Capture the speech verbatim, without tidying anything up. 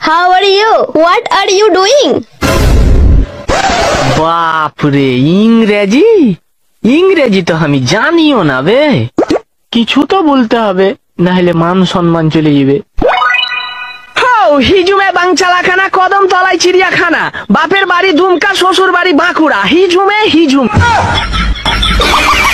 How are you? What are you doing? বাপরে, ইংরেজি ইংরেজি তো আমি জানিও না বে। কিছু তো বলতে হবে, না হলে মান সম্মান চলে যাবে। হিজুমে বাংচালাখানা, কদম তলায় চিড়িয়াখানা, বাপের বাড়ি দুমকা, শ্বশুর বাড়ি বাঁকুড়া, হিজুমে হিজুম।